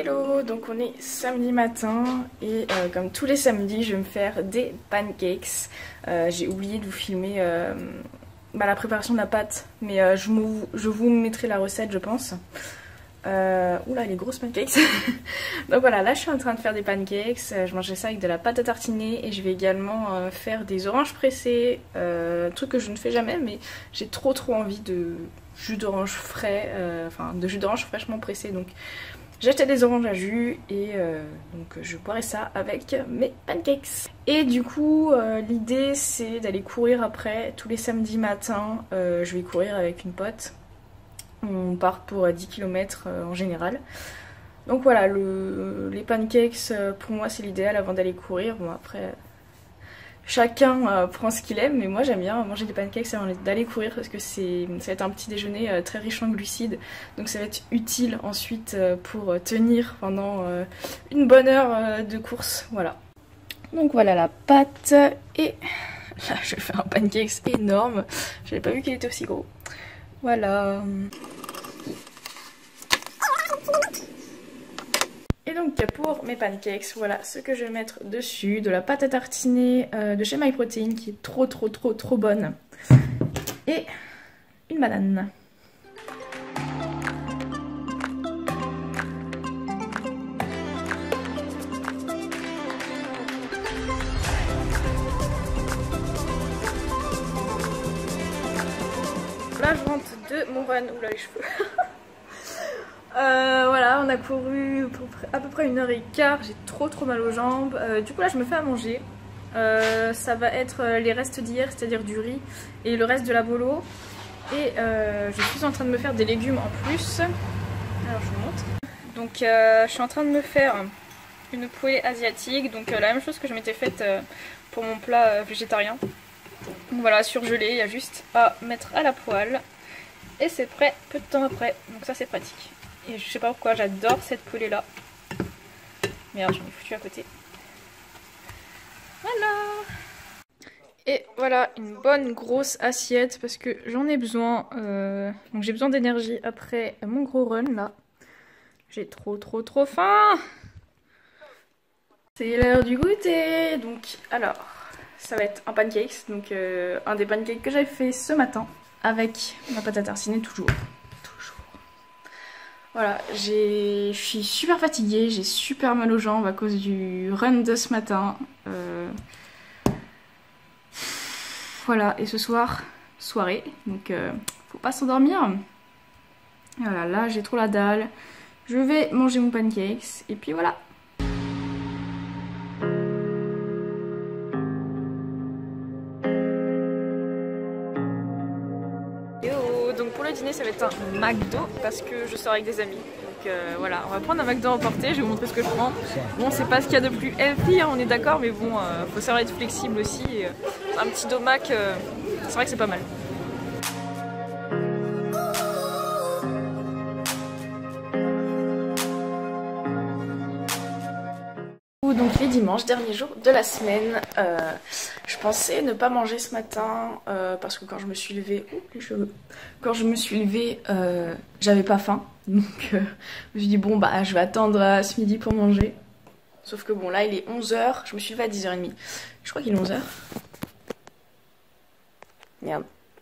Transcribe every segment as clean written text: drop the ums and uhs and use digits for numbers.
Hello, donc on est samedi matin et comme tous les samedis je vais me faire des pancakes. J'ai oublié de vous filmer la préparation de la pâte, mais je vous mettrai la recette je pense. Oula les grosses pancakes. Donc voilà, là je suis en train de faire des pancakes, je mangerai ça avec de la pâte à tartiner et je vais également faire des oranges pressées, truc que je ne fais jamais mais j'ai trop envie de jus d'orange frais, de jus d'orange fraîchement pressé. Donc j'ai acheté des oranges à jus et donc je boirai ça avec mes pancakes. Et du coup l'idée c'est d'aller courir après tous les samedis matins. Je vais courir avec une pote. On part pour 10 km en général. Donc voilà, les pancakes pour moi c'est l'idéal avant d'aller courir. Bon après chacun prend ce qu'il aime, mais moi j'aime bien manger des pancakes avant d'aller courir parce que ça va être un petit déjeuner très riche en glucides. Donc ça va être utile ensuite pour tenir pendant une bonne heure de course. Voilà. Donc voilà la pâte et là je vais faire un pancakes énorme. J'avais pas vu qu'il était aussi gros. Voilà. Et donc pour mes pancakes, voilà ce que je vais mettre dessus. De la pâte à tartiner de chez MyProtein qui est trop bonne. Et une banane. Là je rentre de mon run. Oula les cheveux. Voilà, on a couru à peu près 1h15, j'ai trop mal aux jambes. Du coup là je me fais à manger. Ça va être les restes d'hier, c'est-à-dire du riz et le reste de la bolo. Et je suis en train de me faire des légumes en plus. Alors je vous montre. Donc je suis en train de me faire une poêlée asiatique. Donc la même chose que je m'étais faite pour mon plat végétarien. Donc voilà, surgelé, il y a juste à mettre à la poêle. Et c'est prêt peu de temps après. Donc ça c'est pratique. Et je sais pas pourquoi, j'adore cette poêlée là. Merde, j'en ai foutu à côté. Voilà. Et voilà, une bonne grosse assiette parce que j'en ai besoin. Donc j'ai besoin d'énergie après mon gros run là. J'ai trop faim. C'est l'heure du goûter. Donc alors, ça va être un pancake. Donc un des pancakes que j'avais fait ce matin avec ma pâte à tartiner toujours. Voilà, je suis super fatiguée, j'ai super mal aux jambes à cause du run de ce matin. Voilà, et ce soir, soirée, donc faut pas s'endormir. Voilà, là j'ai trop la dalle. Je vais manger mon pancakes et puis voilà. Donc pour le dîner ça va être un McDo parce que je sors avec des amis. Donc voilà, on va prendre un McDo emporté, je vais vous montrer ce que je prends. Bon c'est pas ce qu'il y a de plus healthy, hein, on est d'accord, mais bon faut savoir être flexible aussi. Un petit domac, c'est vrai que c'est pas mal. Donc les dimanches, dernier jour de la semaine, je pensais ne pas manger ce matin parce que quand je me suis levée, quand je me suis levée, j'avais pas faim, donc je me suis dit bon bah je vais attendre à ce midi pour manger. Sauf que bon là il est 11h, je me suis levée à 10h30, je crois qu'il est 11h. Merde.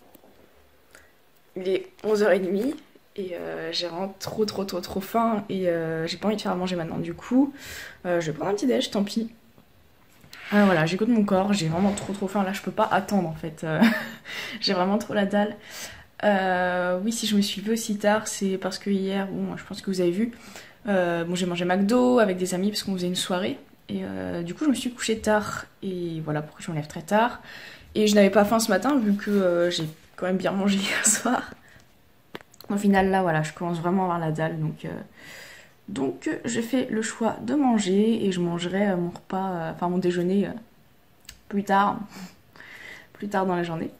Il est 11h30. Et j'ai vraiment trop faim et j'ai pas envie de faire à manger maintenant. Du coup, je vais prendre un petit déj, tant pis. Voilà, j'écoute mon corps, j'ai vraiment trop faim. Là, je peux pas attendre en fait. J'ai vraiment trop la dalle. Oui, si je me suis levée aussi tard, c'est parce que hier, bon, je pense que vous avez vu, bon, j'ai mangé McDo avec des amis parce qu'on faisait une soirée. Et du coup, je me suis couchée tard. Et voilà pourquoi je me lève très tard. Et je n'avais pas faim ce matin vu que j'ai quand même bien mangé hier soir. Au final là voilà je commence vraiment à avoir la dalle donc j'ai fait le choix de manger et je mangerai mon repas, mon déjeuner plus tard dans la journée.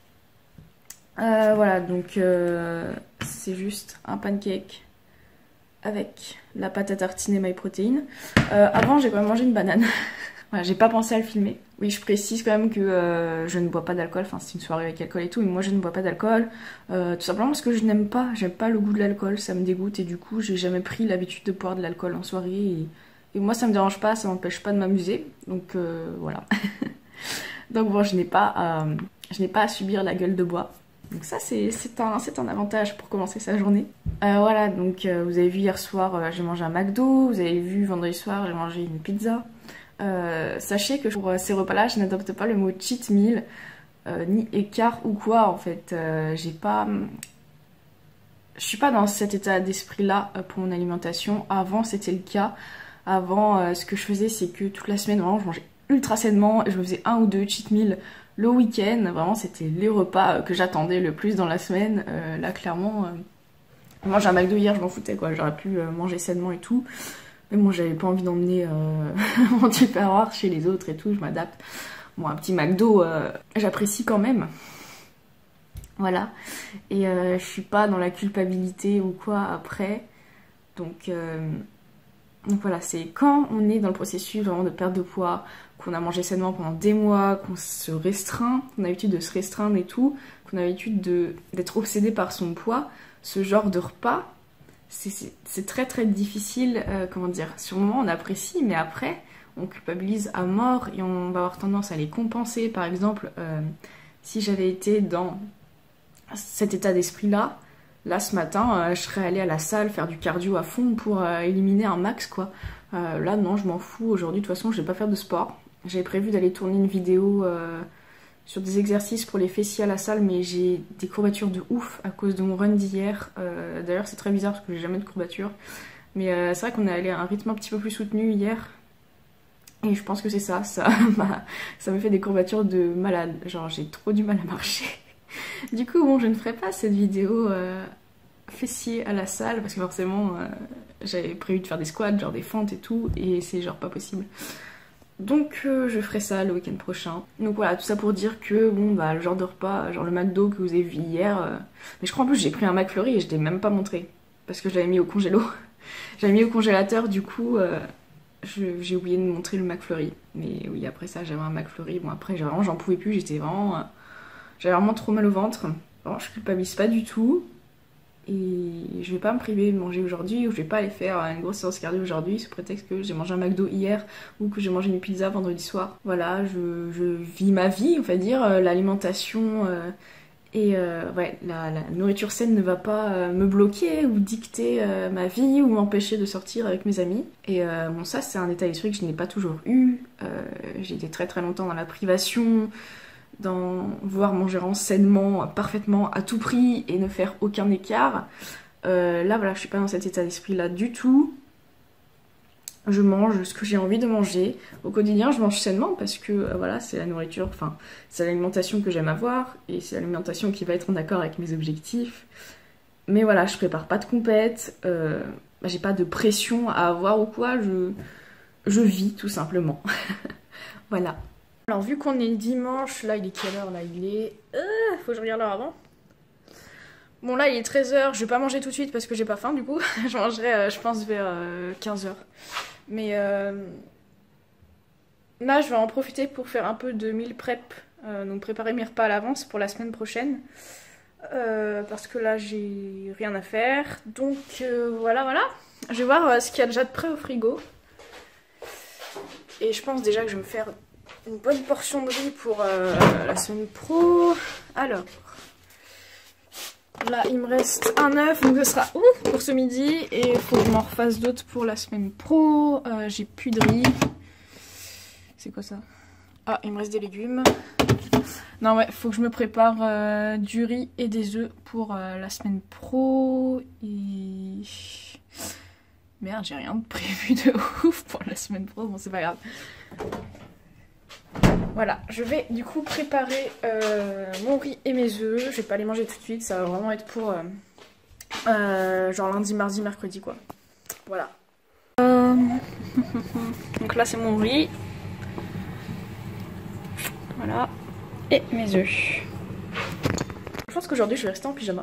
Voilà donc c'est juste un pancake avec la pâte à tartiner MyProtein. Avant j'ai quand même mangé une banane. Voilà, j'ai pas pensé à le filmer. Oui, je précise quand même que je ne bois pas d'alcool, enfin c'est une soirée avec alcool et tout, mais moi je ne bois pas d'alcool, tout simplement parce que j'aime pas le goût de l'alcool, ça me dégoûte et du coup j'ai jamais pris l'habitude de boire de l'alcool en soirée et moi ça me dérange pas, ça m'empêche pas de m'amuser, donc voilà. Donc bon, je n'ai pas à subir la gueule de bois. Donc ça c'est un avantage pour commencer sa journée. Voilà, donc vous avez vu hier soir j'ai mangé un McDo, vous avez vu vendredi soir j'ai mangé une pizza. Sachez que pour ces repas-là, je n'adopte pas le mot cheat meal, ni écart ou quoi en fait. Je suis pas dans cet état d'esprit-là pour mon alimentation. Avant, c'était le cas. Avant, ce que je faisais, c'est que toute la semaine, vraiment, je mangeais ultra sainement et je me faisais 1 ou 2 cheat meals le week-end. Vraiment, c'était les repas que j'attendais le plus dans la semaine. Là, clairement, manger un McDo hier, je m'en foutais quoi. J'aurais pu manger sainement et tout. Mais bon, j'avais pas envie d'emmener mon tupperware chez les autres et tout, je m'adapte. Bon, un petit McDo, j'apprécie quand même. Voilà. Et je suis pas dans la culpabilité ou quoi après. Donc voilà, c'est quand on est dans le processus vraiment de perte de poids, qu'on a mangé sainement pendant des mois, qu'on se restreint, qu'on a l'habitude de se restreindre et tout, qu'on a l'habitude d'être obsédé par son poids, ce genre de repas, c'est très très difficile, comment dire, sur le moment on apprécie, mais après on culpabilise à mort et on va avoir tendance à les compenser. Par exemple, si j'avais été dans cet état d'esprit-là, là ce matin, je serais allée à la salle faire du cardio à fond pour éliminer un max quoi. Là non, je m'en fous, aujourd'hui de toute façon je vais pas faire de sport. J'avais prévu d'aller tourner une vidéo sur des exercices pour les fessiers à la salle, mais j'ai des courbatures de ouf à cause de mon run d'hier. D'ailleurs c'est très bizarre parce que j'ai jamais de courbatures. Mais c'est vrai qu'on est allé à un rythme un petit peu plus soutenu hier. Et je pense que c'est ça me fait des courbatures de malade. Genre j'ai trop du mal à marcher. Du coup bon, je ne ferai pas cette vidéo fessiers à la salle parce que forcément j'avais prévu de faire des squats, genre des fentes et tout, et c'est genre pas possible. Donc je ferai ça le week-end prochain. Donc voilà, tout ça pour dire que bon bah le genre de repas, genre le McDo que vous avez vu hier, mais je crois en plus j'ai pris un McFlurry et je t'ai même pas montré parce que je l'avais mis au congélo. J'avais mis au congélateur, du coup j'ai oublié de montrer le McFlurry. Mais oui, après ça j'avais un McFlurry. Bon après j'en pouvais plus, j'avais vraiment trop mal au ventre. Bon, je culpabilise pas du tout. Et je vais pas me priver de manger aujourd'hui, ou je vais pas aller faire une grosse séance cardio aujourd'hui sous prétexte que j'ai mangé un McDo hier ou que j'ai mangé une pizza vendredi soir. Voilà, je vis ma vie, on va dire. L'alimentation ouais, la nourriture saine ne va pas me bloquer ou dicter ma vie ou m'empêcher de sortir avec mes amis. Et bon, ça c'est un état d'esprit que je n'ai pas toujours eu. J'ai été très très longtemps dans la privation, dans vouloir manger sainement, parfaitement, à tout prix et ne faire aucun écart. Là voilà, je suis pas dans cet état d'esprit là du tout. Je mange ce que j'ai envie de manger. Au quotidien, je mange sainement parce que voilà, c'est la nourriture, enfin, c'est l'alimentation que j'aime avoir et c'est l'alimentation qui va être en accord avec mes objectifs. Mais voilà, je prépare pas de compète, j'ai pas de pression à avoir ou quoi, je vis tout simplement. Voilà. Alors vu qu'on est dimanche, là il est quelle heure là? Il est... faut que je regarde l'heure avant. Bon là il est 13h, je vais pas manger tout de suite parce que j'ai pas faim du coup. Je mangerai je pense vers 15h. Mais là je vais en profiter pour faire un peu de meal prep. Donc préparer mes repas à l'avance pour la semaine prochaine. Parce que là j'ai rien à faire. Donc voilà. Je vais voir ce qu'il y a déjà de prêt au frigo. Et je pense déjà que je vais me faire une bonne portion de riz pour la semaine pro. Alors, là il me reste un œuf, donc ce sera pour ce midi. Et il faut que je m'en refasse d'autres pour la semaine pro. J'ai plus de riz. C'est quoi ça? Ah, il me reste des légumes. Non ouais, faut que je me prépare du riz et des œufs pour la semaine pro. Et... Merde, j'ai rien de prévu de ouf pour la semaine pro. Bon, c'est pas grave. Voilà, je vais du coup préparer mon riz et mes œufs. Je vais pas les manger tout de suite, ça va vraiment être pour genre lundi, mardi, mercredi quoi. Voilà. Donc là c'est mon riz. Voilà. Et mes œufs. Je pense qu'aujourd'hui je vais rester en pyjama.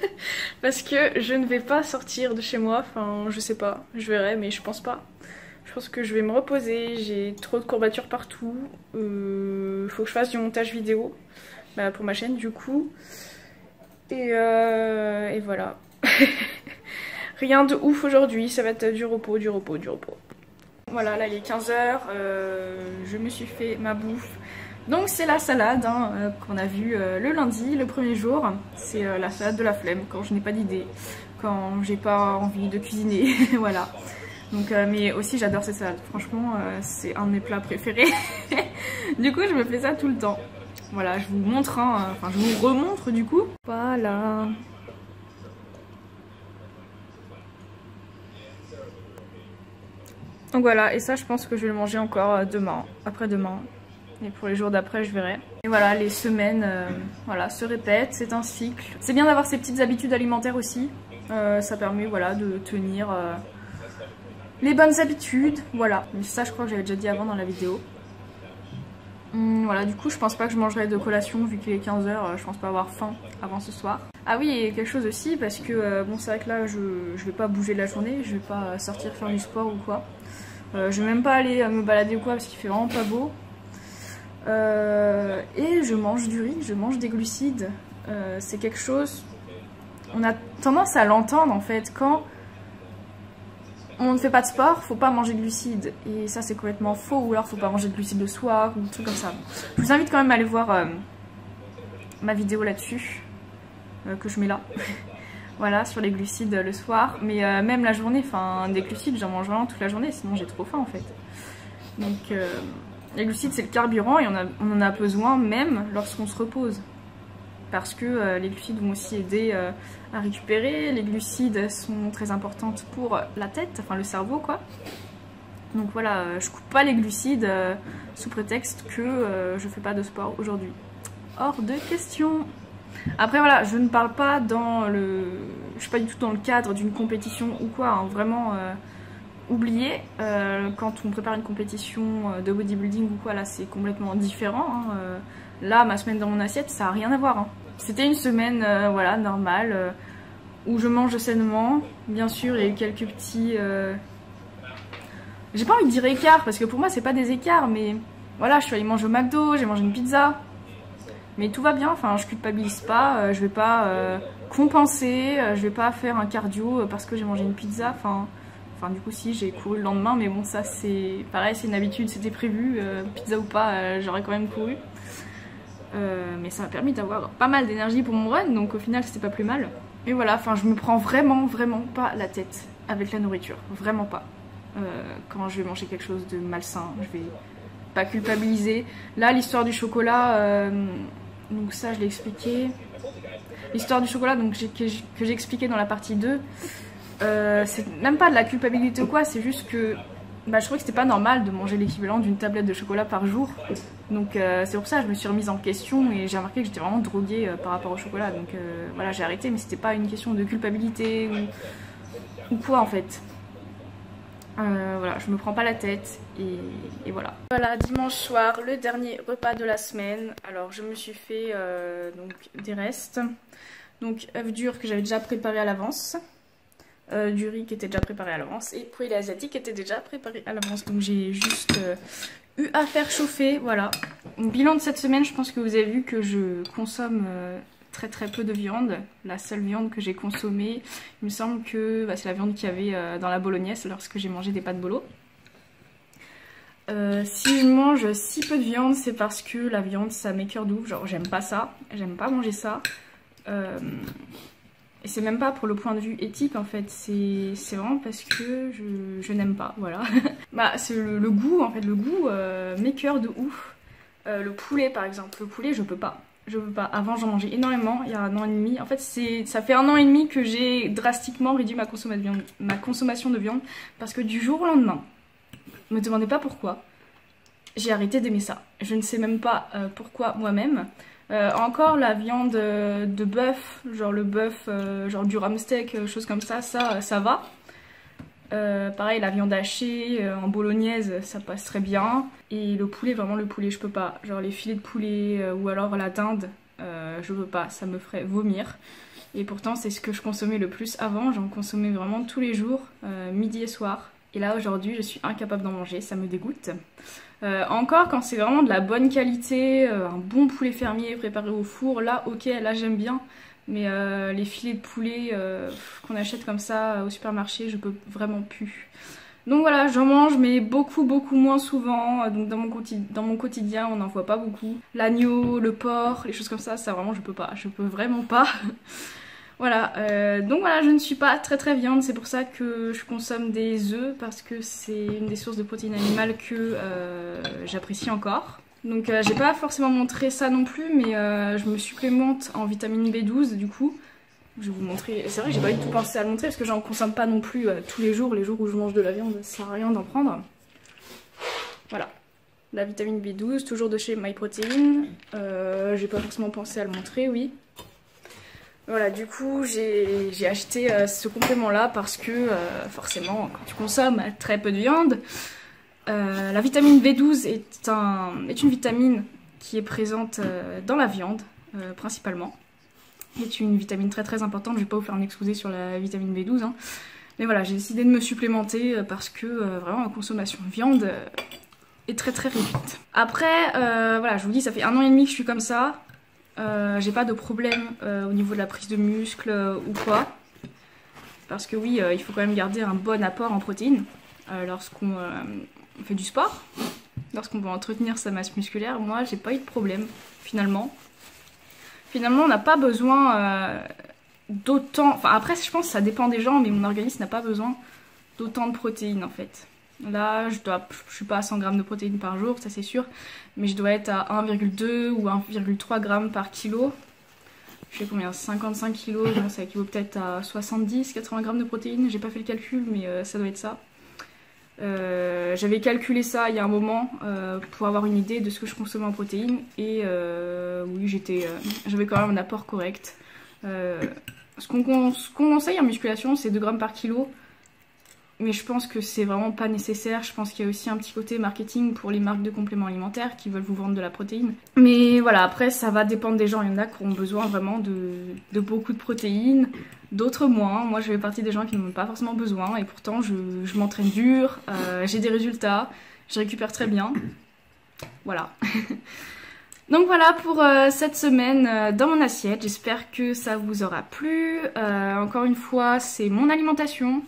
Parce que je ne vais pas sortir de chez moi. Enfin, je sais pas, je verrai, mais je pense pas. Je pense que je vais me reposer. J'ai trop de courbatures partout. Faut que je fasse du montage vidéo pour ma chaîne du coup. Et voilà. Rien de ouf aujourd'hui. Ça va être du repos, du repos, du repos. Voilà, là il est 15 h. Je me suis fait ma bouffe. Donc c'est la salade qu'on a vue le lundi, le premier jour. C'est la salade de la flemme quand je n'ai pas d'idée, quand j'ai pas envie de cuisiner. Voilà. Donc, mais aussi j'adore cette salade. Franchement, c'est un de mes plats préférés. Du coup, je me fais ça tout le temps. Voilà, je vous montre, enfin je vous remontre du coup. Voilà. Donc voilà, et ça je pense que je vais le manger encore demain, après-demain. Et pour les jours d'après, je verrai. Et voilà, les semaines voilà, se répètent, c'est un cycle. C'est bien d'avoir ces petites habitudes alimentaires aussi. Ça permet voilà, de tenir les bonnes habitudes. Voilà, mais ça je crois que j'avais déjà dit avant dans la vidéo. Voilà, du coup je pense pas que je mangerai de collation vu qu'il est 15 h. Je pense pas avoir faim avant ce soir. Ah oui, et quelque chose aussi parce que bon c'est vrai que là je vais pas bouger la journée. Je vais pas sortir faire du sport ou quoi. Je vais même pas aller me balader ou quoi parce qu'il fait vraiment pas beau. Et je mange du riz, je mange des glucides. C'est quelque chose... On a tendance à l'entendre en fait. Quand on ne fait pas de sport, faut pas manger de glucides. Et ça c'est complètement faux. Ou alors faut pas manger de glucides le soir ou des trucs comme ça. Je vous invite quand même à aller voir ma vidéo là-dessus. Que je mets là. Voilà, sur les glucides le soir. Mais même la journée, enfin des glucides j'en mange vraiment toute la journée. Sinon j'ai trop faim en fait. Donc... les glucides c'est le carburant et on en a besoin même lorsqu'on se repose. Parce que les glucides vont aussi aider à récupérer. Les glucides sont très importantes pour la tête, enfin le cerveau quoi. Donc voilà, je coupe pas les glucides sous prétexte que je fais pas de sport aujourd'hui. Hors de question. Après voilà, je ne parle pas dans le... Je suis pas du tout dans le cadre d'une compétition ou quoi, hein, vraiment... oubliez, quand on prépare une compétition de bodybuilding ou quoi, là c'est complètement différent. Là, ma semaine dans mon assiette, ça n'a rien à voir. C'était une semaine voilà, normale, où je mange sainement. Bien sûr, il y a eu quelques petits... J'ai pas envie de dire écarts, parce que pour moi, c'est pas des écarts, mais voilà, je suis allée manger au McDo, j'ai mangé une pizza. Mais tout va bien, enfin, je culpabilise pas, je vais pas compenser, je vais pas faire un cardio parce que j'ai mangé une pizza, enfin... Enfin du coup si j'ai couru le lendemain mais bon ça c'est pareil, c'est une habitude, c'était prévu, pizza ou pas j'aurais quand même couru. Mais ça m'a permis d'avoir pas mal d'énergie pour mon run donc au final c'était pas plus mal. Et voilà, enfin je me prends vraiment pas la tête avec la nourriture, vraiment pas. Quand je vais manger quelque chose de malsain, je vais pas culpabiliser. Là l'histoire du chocolat, donc ça je l'ai expliqué. L'histoire du chocolat donc, que j'ai expliqué dans la partie 2. C'est même pas de la culpabilité ou quoi, c'est juste que je trouvais que c'était pas normal de manger l'équivalent d'une tablette de chocolat par jour. Donc c'est pour ça que je me suis remise en question et j'ai remarqué que j'étais vraiment droguée par rapport au chocolat. Donc voilà, j'ai arrêté, mais c'était pas une question de culpabilité ou quoi en fait. Voilà, je me prends pas la tête et voilà. Voilà, dimanche soir, le dernier repas de la semaine. Alors je me suis fait donc des restes. Donc œufs durs que j'avais déjà préparé à l'avance. Du riz qui était déjà préparé à l'avance et poulet asiatique qui était déjà préparé à l'avance. Donc j'ai juste eu à faire chauffer, voilà. Donc, bilan de cette semaine, je pense que vous avez vu que je consomme très peu de viande. La seule viande que j'ai consommée, il me semble que c'est la viande qu'il y avait dans la bolognaise lorsque j'ai mangé des pâtes bolo. Si je mange si peu de viande, c'est parce que la viande ça m'écoeure d'ouf, genre j'aime pas ça, j'aime pas manger ça. Et c'est même pas pour le point de vue éthique en fait, c'est vraiment parce que je n'aime pas, voilà. C'est le goût en fait, le goût m'écoeure de ouf. Le poulet par exemple, le poulet je peux pas. Avant j'en mangeais énormément, il y a 1 an et demi. En fait ça fait 1 an et demi que j'ai drastiquement réduit ma consommation de viande. Parce que du jour au lendemain, me demandez pas pourquoi, j'ai arrêté d'aimer ça. Je ne sais même pas pourquoi moi-même. Encore la viande de bœuf, genre le bœuf, genre du ramsteak, choses comme ça va. Pareil la viande hachée en bolognaise ça passe très bien. Et le poulet, vraiment le poulet je peux pas. Genre les filets de poulet ou alors la dinde, je veux pas, ça me ferait vomir. Et pourtant c'est ce que je consommais le plus avant, j'en consommais vraiment tous les jours, midi et soir. Et là aujourd'hui je suis incapable d'en manger, ça me dégoûte. Encore quand c'est vraiment de la bonne qualité, un bon poulet fermier préparé au four, là ok, là j'aime bien. Mais les filets de poulet qu'on achète comme ça au supermarché, je peux vraiment plus. Donc voilà, j'en mange mais beaucoup moins souvent. Donc dans mon quotidien, on n'en voit pas beaucoup. L'agneau, le porc, les choses comme ça vraiment je peux pas. Je peux vraiment pas. Voilà, donc voilà, je ne suis pas très viande, c'est pour ça que je consomme des œufs parce que c'est une des sources de protéines animales que j'apprécie encore. Donc j'ai pas forcément montré ça non plus, mais je me supplémente en vitamine B12 du coup. Je vais vous montrer, c'est vrai que j'ai pas du tout pensé à le montrer parce que j'en consomme pas non plus tous les jours où je mange de la viande, ça sert à rien d'en prendre. Voilà, la vitamine B12, toujours de chez MyProtein, j'ai pas forcément pensé à le montrer, oui. Voilà, du coup j'ai acheté ce complément là parce que forcément quand tu consommes très peu de viande, la vitamine B12 est une vitamine qui est présente dans la viande principalement. C'est une vitamine très importante, je vais pas vous faire un exposé sur la vitamine B12 hein. Mais voilà, j'ai décidé de me supplémenter parce que vraiment ma consommation de viande est très réduite. Après voilà, je vous dis ça fait 1 an et demi que je suis comme ça. J'ai pas de problème au niveau de la prise de muscle ou quoi. Parce que oui, il faut quand même garder un bon apport en protéines lorsqu'on fait du sport. Lorsqu'on veut entretenir sa masse musculaire, moi j'ai pas eu de problème finalement. Finalement on n'a pas besoin d'autant... Enfin après je pense que ça dépend des gens, mais mon organisme n'a pas besoin d'autant de protéines en fait. Là, je suis pas à 100 grammes de protéines par jour, ça c'est sûr, mais je dois être à 1,2 ou 1,3 grammes par kilo. Je sais combien, 55 kilos, donc ça équivaut peut-être à 70-80 grammes de protéines, j'ai pas fait le calcul, mais ça doit être ça. J'avais calculé ça il y a un moment pour avoir une idée de ce que je consommais en protéines, et oui, j'avais quand même un apport correct. Ce qu'on conseille en musculation, c'est 2 grammes par kilo. Mais je pense que c'est vraiment pas nécessaire. Je pense qu'il y a aussi un petit côté marketing pour les marques de compléments alimentaires qui veulent vous vendre de la protéine. Mais voilà, après ça va dépendre des gens. Il y en a qui ont besoin vraiment de beaucoup de protéines, d'autres moins. Moi je fais partie des gens qui n'en ont pas forcément besoin et pourtant je m'entraîne dur, j'ai des résultats, je récupère très bien. Voilà. Donc voilà pour cette semaine dans mon assiette, j'espère que ça vous aura plu. Encore une fois, c'est mon alimentation.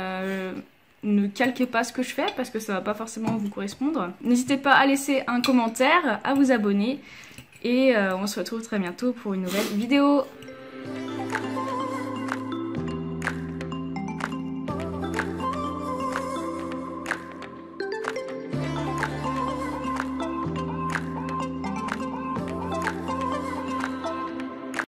Ne calquez pas ce que je fais parce que ça va pas forcément vous correspondre. N'hésitez pas à laisser un commentaire, à vous abonner et on se retrouve très bientôt pour une nouvelle vidéo.